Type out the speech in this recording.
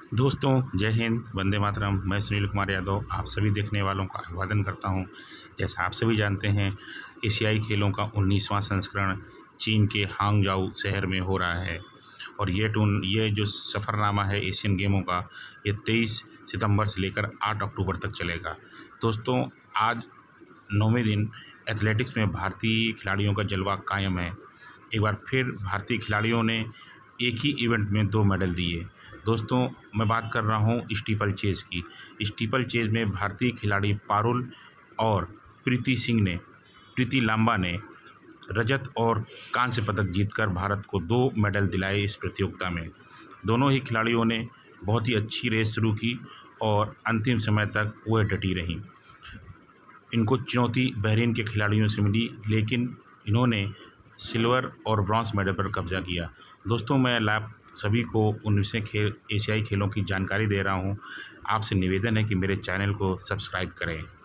दोस्तों जय हिंद, वंदे मातरम। मैं सुनील कुमार यादव आप सभी देखने वालों का अभिवादन करता हूं। जैसा आप सभी जानते हैं, एशियाई खेलों का 19वां संस्करण चीन के हांगझाऊ शहर में हो रहा है और ये जो सफ़रनामा है एशियन गेमों का, ये 23 सितंबर से लेकर 8 अक्टूबर तक चलेगा। दोस्तों, आज 9वें दिन एथलेटिक्स में भारतीय खिलाड़ियों का जलवा कायम है। एक बार फिर भारतीय खिलाड़ियों ने एक ही इवेंट में 2 मेडल दिए। दोस्तों, मैं बात कर रहा हूँ स्टीपल चेज़ की। स्टीपल चेज़ में भारतीय खिलाड़ी पारुल और प्रीति लांबा ने रजत और कांस्य पदक जीतकर भारत को 2 मेडल दिलाए इस प्रतियोगिता में। दोनों ही खिलाड़ियों ने बहुत ही अच्छी रेस शुरू की और अंतिम समय तक वह डटी रहीं। इनको चुनौती बहरीन के खिलाड़ियों से मिली, लेकिन इन्होंने सिल्वर और ब्रॉन्ज़ मेडल पर कब्जा किया। दोस्तों, मैं आप सभी को 19वें एशियाई खेलों की जानकारी दे रहा हूं। आपसे निवेदन है कि मेरे चैनल को सब्सक्राइब करें।